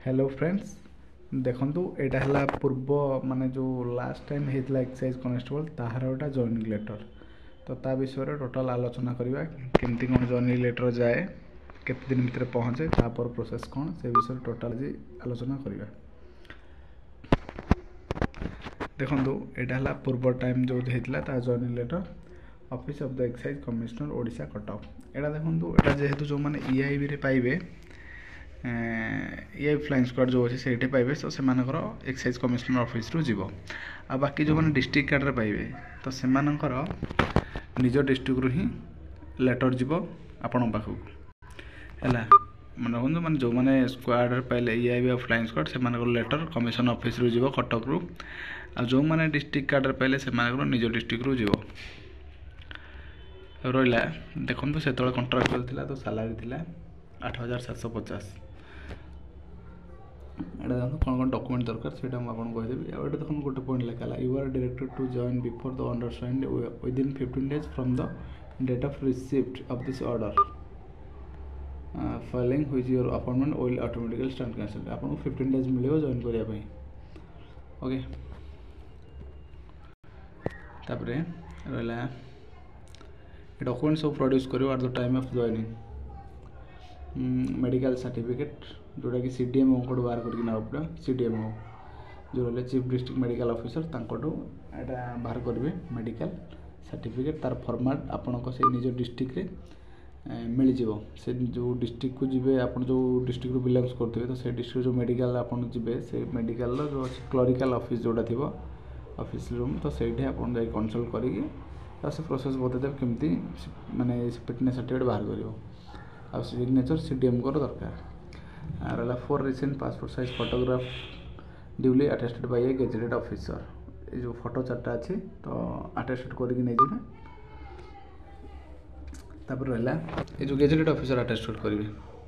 Hello friends देखु यहाँ पूर्व माने जो लास्ट टाइम होता एक्साइज कॉन्स्टेबल ताहार गोटा जॉइनिंग लेटर तो ता विषय टोटाल आलोचना करवा केमती कौन जॉइनिंग लेटर जाए केते दिन भितर पहुँचे तापर प्रोसेस कौन से विषय टोटाल जी आलोचना करवा। देखु यहाँ पूर्व टाइम जो होता joining letter office of the excise commissioner Odisha Cuttack यहाँ देखो यहाँ जेहेतु जो मैंने ईआईबी रे पाइबे ये फ्लाइंग स्क्वाड जो अच्छे से पाइबे तो से एक्साइज कमिश्नर ऑफिस रु जीव आ बाकी जो मैंने डिस्ट्रिक्ट कार्ड रे पाइबे तो से निज डिस्ट्रिक्ट रु ही लेटर जीव आपण पाखक है मैंने देखो मैंने जो मैंने स्क्वाड रे पाइले ईआईबी और फ्लाइंग स्क्वाड से लेटर कमिशन ऑफिस रु जीव कटक रु आ जो मैंने डिस्ट्रिक्ट कार्ड रे पाइले से निज डिस्ट्रिक्ट रु जीव रहा। देखो से कंट्राक्चुअल थिला तो सैलरी थिला 8,750 एटा देखो कौन कौन डॉक्यूमेंट दरकार से आपको कहीदेवी आउ देखो गोटे पॉइंट लिखा you are directed to join before the understand within 15 days from the date of receipt of this order filing which your appointment will automatically start cancel आपको 15 डेज मिले जॉइन करने ओके। तापर रहा डॉक्यूमेंट सब produce करो at the time of joining medical certificate जोटा कि CDMO को बाहर करके ना पड़ा सीडीएमओ जो रहा चीफ डिस्ट्रिक्ट मेडिकल ऑफिसर यहाँ बाहर करेंगे मेडिकल सर्टिफिकेट तार फॉर्मेट आपन से निज डिस्ट्रिक्ट रे मिल जाव से जो डिस्ट्रिक्ट को जीवे आप जो डिस्ट्रिक्ट बिलोंग्स करते तो से डिस्ट्रिक्ट जो मेडिकल आपन जीवे से मेडिकल जो क्लरिकल ऑफिस जोटा थी ऑफिस रूम तो से कंसल्ट करके से प्रोसेस बतईदेव केमती माने फिटनेस सर्टिफिकेट बाहर कर आ सिग्नेचर सीडीएम को दरकार रहा 4 recent passport size photograph duly attested by a gazetted officer ये जो फोटो 4टा अच्छी तो अटेस्टेड करके नहीं जाए तापर रहा ये जो गेजेटेड ऑफिसर अटेस्टेड करेंगे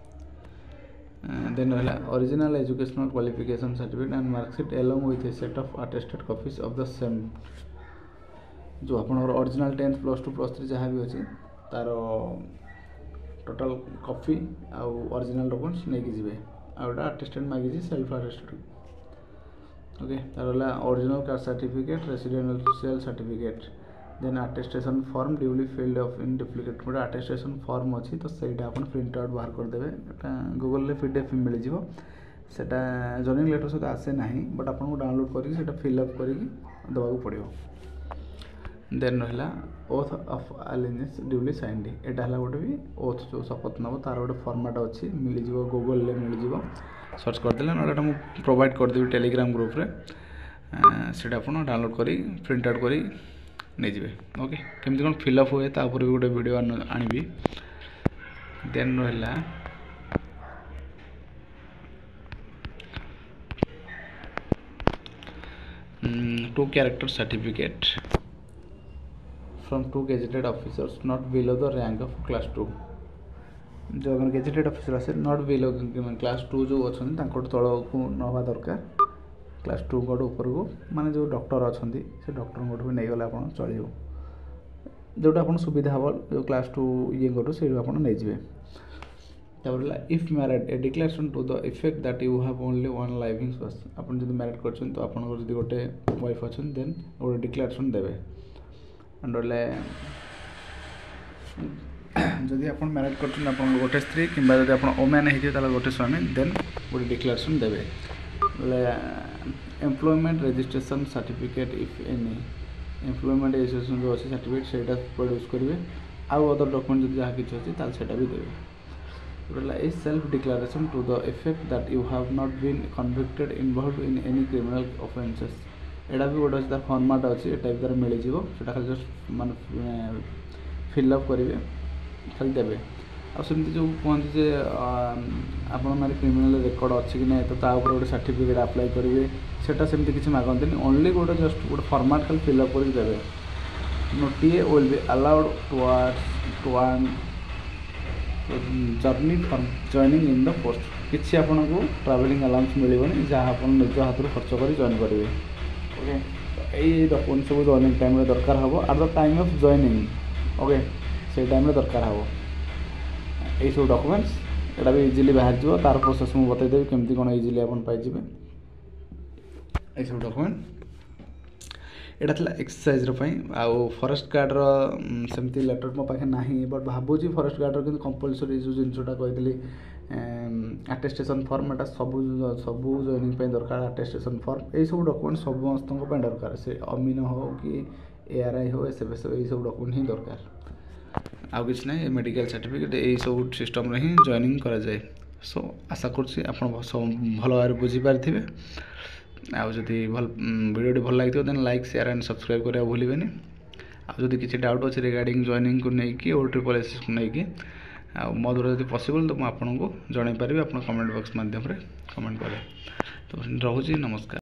देन रहा original educational qualification certificate and marksheet along with a set of attested copies of the same जो आप ओरिजिनल 10th +2 +3 जहाँ भी अच्छी तार टोटाल कॉपी आउ ओरिजिनल डॉक्यूमेंट्स नहीं जीवे आउटा अटेस्टेड मांगी सेल्फ अटेस्टेड ओके तार original caste certificate residential certificate then attestation form duly filled off in duplicate गोटे अटेस्टेशन फॉर्म अच्छी तो सहीटा आप प्रिंट आउट बाहर करदे गूगल रे पीडीएफ मिल जाव सेटा जॉइनिंग लेटर सहित आसे ना बट आपको डाउनलोड करके फिलअप करके देवाक पड़ो। देन रहा oath of alliance duly signed एटा है गोटे भी ओथ जो शपथ नब तार गोटे फॉर्मेट अच्छी मिल जाव गूगल रे मिल जाव सर्च करदे ना मुझे प्रोवाइड करदेवी टेलीग्राम ग्रुप रे से आप डाउनलोड कर प्रिंट आउट कर नहीं जाए ओके केमती कौन फिलअप हुए तापर भी गोटे वीडियो आनिबी। देन रहा two character certificate from 2 gazetted officers not below the rank of class 2 जो गेजेटेड ऑफिसर आसे नॉट बिलो क्लास 2 जो अच्छा तल को नवा दरकार क्लास 2 गोट ऊपर को माने जो डॉक्टर अच्छा से डॉक्टर गोट भी नहीं गले आप चलो जोटा आप सुविधा हम जो क्लास 2 ये गोटू से नहीं जाए। If married a declaration to the effect that you have only one living spouse आप मैरिड कर तो आप गोटे वाइफ अच्छा देन गोटे डिक्लेरेशन देवे जदि आप मैरिड कर गोटे स्त्री कि ओमैन होते गोटे स्वामी देन गोटे डिक्लेरेशन देवे employment registration certificate if any employment registration जो अच्छी सर्टिफिकेट से प्रोड्यूस करेंगे आउ अदर डॉक्यूमेंट जो जहाँ किसी अच्छी ताल भी देवे a self declaration to the effect that you have not been convicted involve in any criminal offences एटा भी गोटे तार फॉर्मेट अच्छी ये टाइप तार मिल जाए खाली जस्ट माने फिलअप करेंगे खाली देवे आमती जो कहते आप क्रिमिनल रिकॉर्ड अच्छी कि नहीं तो गोटे सर्टिफिकेट अप्लाई करेंगे सेटा सेमती किसी मागती ओनली गोटे जस्ट गोटे फॉर्मेट खाली फिलअप करके देवे no TA will be allowed towards journey for joining in the post किसी आपन को ट्रैवलिंग अलाउंस मिलनी जहाँ आप निज हाथ हाथ कर जॉइन करेंगे ओके यही डॉक्यूमेंट सब जॉइनिंग टाइम दरकार हम at the time of joining okay से टाइम दरकार हम यही सब डॉक्यूमेंट्स एटा भी इजिली बाहर जाव तार प्रोसेस मुझे बतईदेवी केमती कौन इजिली आप पाइबे ये सब डॉक्यूमेंट एटा था एक्सरसाइज आउ फॉरेस्ट गार्ड सेमती लेटर मो पाखे ना बट भावुँ फॉरेस्ट गार्ड कि कंपलसरी जो जिनसा कही अटेस्टेशन फॉर्म एटा सब जॉइनिंग दरकार अटेस्टेशन फॉर्म यही सब डॉक्यूमेंट समस्त दरकार से अमीन हो कि ARI हो SFS यही सब डॉक्यूमेंट ही दरकार आउ किसी ना मेडिकल सर्टिफिकेट यही सब सिस्टम ही जॉइनिंग करा जाए सो आशा करुँच आप भल भाव बुझीपारे आदि भल वीडियो भल लगी then like share and subscribe करा भूलें आदि किसी डाउट अच्छे रिगार्डिंग जॉइनिंग को लेकिन OSSC को लेकिन मो द्वारा जब पॉसिबल तो मुझे आपको जन पारि आप कमेंट बॉक्स माध्यम कमेंट करें तो रोचे नमस्कार।